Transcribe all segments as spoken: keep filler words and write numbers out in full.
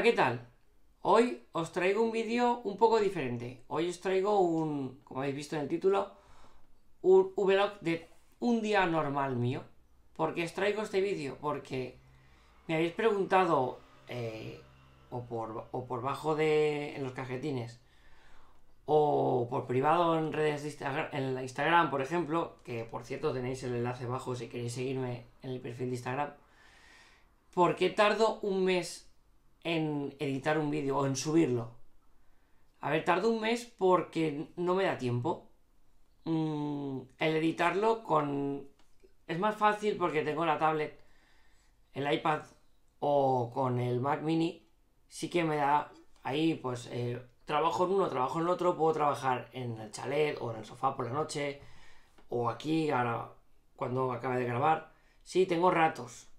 ¿qué tal? Hoy os traigo un vídeo un poco diferente. Hoy os traigo un, como habéis visto en el título, un vlog de un día normal mío. ¿Por qué os traigo este vídeo? Porque me habéis preguntado, eh, o, por, o por bajo de en los cajetines, o por privado en redes de Instagram, en la Instagram, por ejemplo, que por cierto tenéis el enlace abajo si queréis seguirme en el perfil de Instagram. ¿Por qué tardo un mes en editar un vídeo o en subirlo? A ver, tardo un mes porque no me da tiempo. Mm, el editarlo con... es más fácil porque tengo la tablet, el iPad o con el Mac Mini. Sí que me da ahí, pues, eh, trabajo en uno, trabajo en el otro. Puedo trabajar en el chalet o en el sofá por la noche, o aquí, ahora, cuando acabe de grabar. Sí, tengo ratos.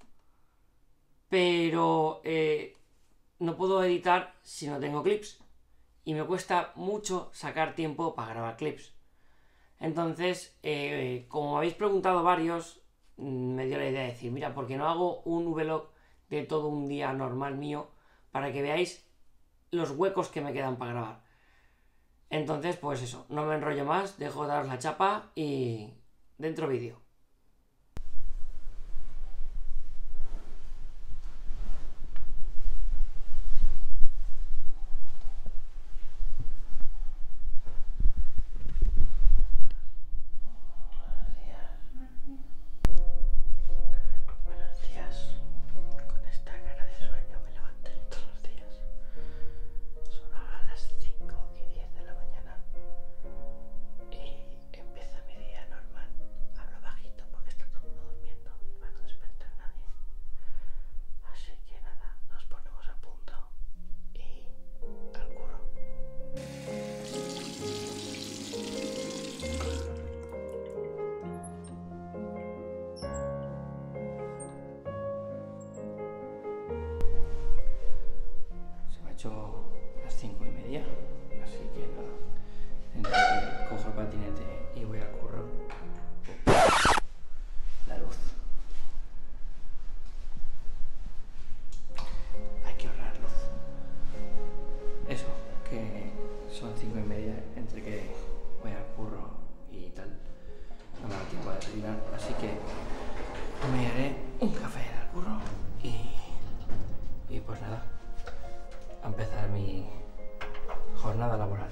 Pero eh, no puedo editar si no tengo clips. Y me cuesta mucho sacar tiempo para grabar clips. Entonces, eh, como habéis preguntado varios, me dio la idea de decir, mira, ¿por qué no hago un vlog de todo un día normal mío para que veáis los huecos que me quedan para grabar? Entonces, pues eso, no me enrollo más, dejo de daros la chapa y dentro vídeo. Las cinco y media, así que nada, entre que cojo el patinete y voy al curro. La luz, hay que ahorrar luz. Eso, que son cinco y media, entre que voy al curro y tal, no me da tiempo de desayunar, así que me haré un café en el curro y, y pues nada, a empezar mi jornada laboral.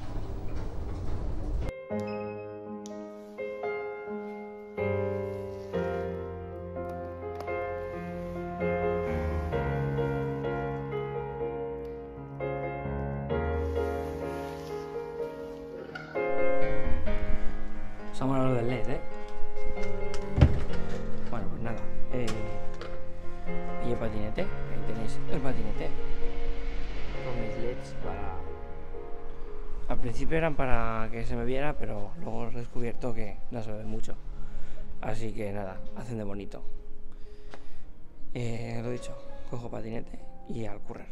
Estamos hablando del L E D, ¿eh? Bueno, pues nada, eh, y el patinete, ahí tenéis el patinete con mis L E Ds para... Al principio eran para que se me viera, pero luego he descubierto que no se ve mucho. Así que nada, hacen de bonito. Eh, lo dicho, cojo patinete y al currer.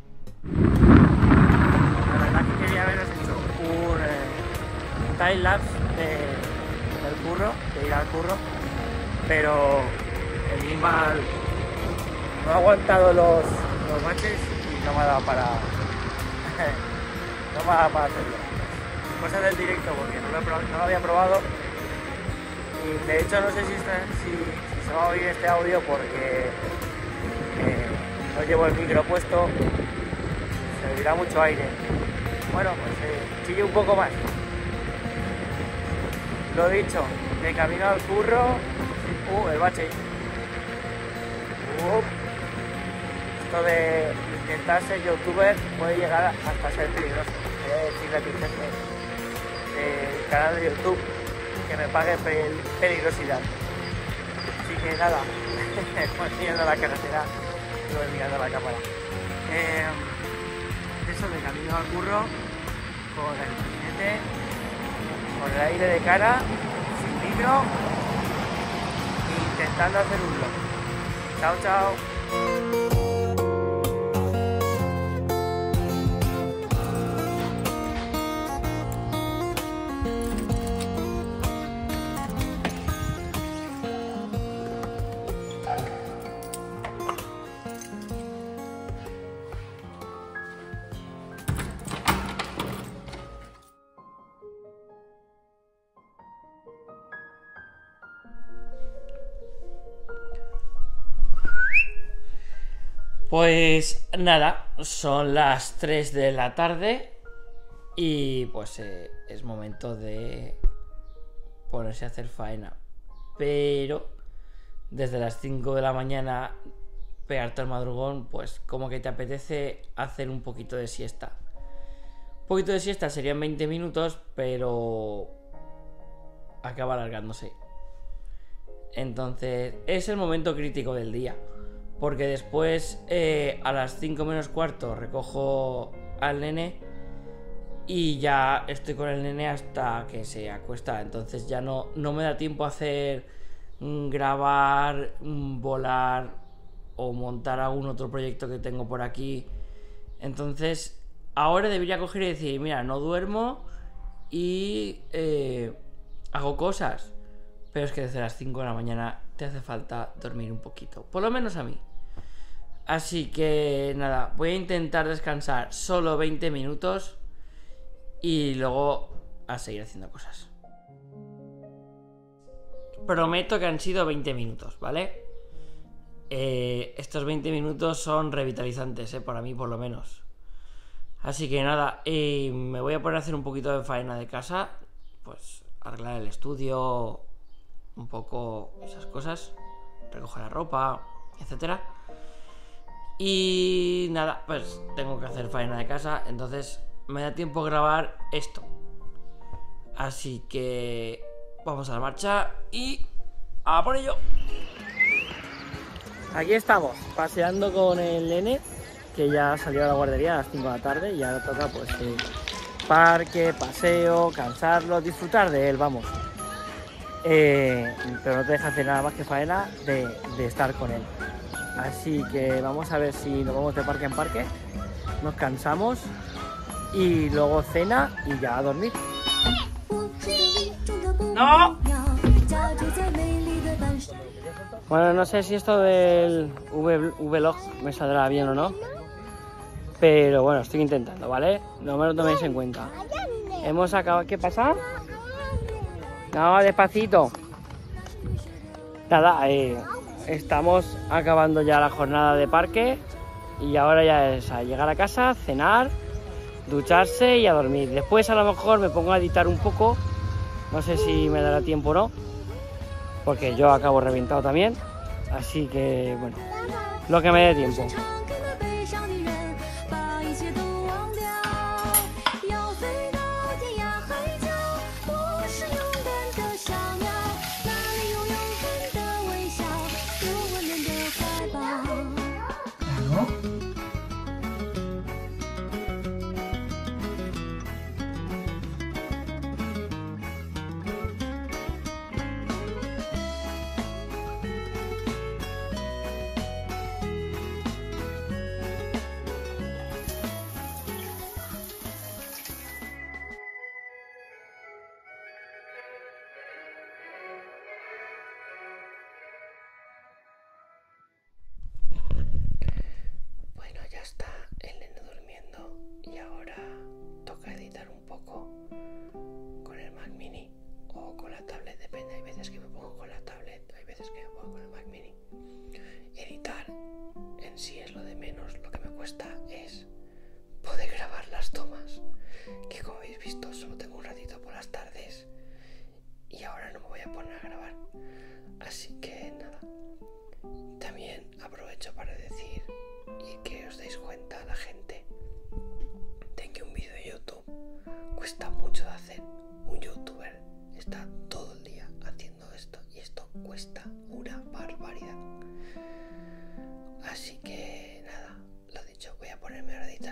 La verdad que quería haberos hecho un eh, time lapse de, del curro, de ir al curro, pero el gimbal no ha aguantado los, los baches y no me ha dado para... no me ha dado para hacerlo. Cosas del directo porque no lo, he, no lo había probado. Y de hecho no sé si, está, si, si se va a oír este audio porque eh, no llevo el micro puesto, se oirá mucho aire. Bueno, pues eh, chille un poco más. Lo dicho, de camino al curro, uh, el bache. Uh, esto de intentar ser youtuber puede llegar hasta ser peligroso. Voy a decirle a mi gente del canal de YouTube que me pague pel peligrosidad. Así que nada, voy mirando la carretera y voy mirando la cámara. Eh, eso de camino al curro, con el patinete, con el aire de cara, sin micro, intentando hacer un vlog. Chao, chao. Pues nada, son las tres de la tarde y pues eh, es momento de ponerse a hacer faena. Pero desde las cinco de la mañana pegarte al madrugón, pues como que te apetece hacer un poquito de siesta. Un poquito de siesta serían veinte minutos, pero acaba alargándose. Entonces es el momento crítico del día, porque después eh, a las cinco menos cuarto recojo al nene y ya estoy con el nene hasta que se acuesta. Entonces ya no, no me da tiempo a hacer mm, grabar, mm, volar o montar algún otro proyecto que tengo por aquí. Entonces ahora debería coger y decir, mira, no duermo y eh, hago cosas. Pero es que desde las cinco de la mañana te hace falta dormir un poquito, por lo menos a mí. Así que nada, voy a intentar descansar solo veinte minutos y luego a seguir haciendo cosas. Prometo que han sido veinte minutos, ¿vale? Eh, estos veinte minutos son revitalizantes, ¿eh? Para mí por lo menos. Así que nada, eh, me voy a poner a hacer un poquito de faena de casa. Pues arreglar el estudio, un poco esas cosas, recoger la ropa, etcétera. Y nada, pues tengo que hacer faena de casa, entonces me da tiempo a grabar esto. Así que vamos a la marcha y a por ello. Aquí estamos, paseando con el nene, que ya salió a la guardería a las cinco de la tarde y ahora toca pues eh, parque, paseo, cansarlo, disfrutar de él, vamos. Eh, pero no te deja hacer nada más que faena de, de estar con él. Así que vamos a ver si nos vamos de parque en parque, nos cansamos y luego cena y ya a dormir. ¡No! Bueno, no sé si esto del vlog me saldrá bien o no, pero bueno, estoy intentando, ¿vale? No me lo toméis en cuenta. Hemos acabado... ¿Qué pasa? No, despacito. Nada, eh, estamos acabando ya la jornada de parque y ahora ya es a llegar a casa, cenar, ducharse y a dormir. Después a lo mejor me pongo a editar un poco, no sé si me dará tiempo o no, porque yo acabo reventado también, así que bueno, lo que me dé tiempo. Ya está el nene durmiendo y ahora toca editar un poco con el Mac Mini o con la tablet, depende, hay veces que me pongo con la tablet, hay veces que me pongo con el Mac Mini. Editar en sí es lo de menos, lo que me cuesta es poder grabar las tomas, que como habéis visto solo tengo un ratito por las tardes y ahora no me voy a poner a grabar, así que nada. También aprovecho para decir y que os deis cuenta a la gente de que un vídeo de YouTube cuesta mucho de hacer. Un youtuber está todo el día haciendo esto y esto cuesta una barbaridad. Así que nada, lo dicho, voy a ponerme a editar